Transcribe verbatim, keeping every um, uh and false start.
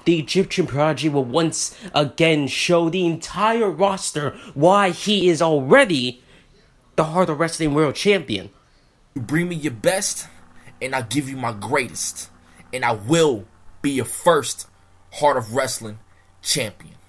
the Egyptian Prodigy will once again show the entire roster why he is already the Heart of Wrestling World Champion. You bring me your best, and I'll give you my greatest. And I will be your first Heart of Wrestling champion.